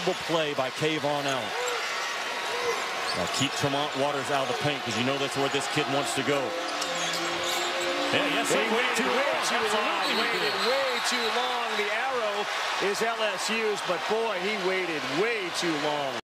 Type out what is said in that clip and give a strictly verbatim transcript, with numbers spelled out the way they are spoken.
Play by Kayvon Allen. Now keep Tremont Waters out of the paint because you know that's where this kid wants to go. Yeah, yes, they way waited too way long. too long. Absolutely Waited way too long. The arrow is L S U's, but boy, he waited way too long.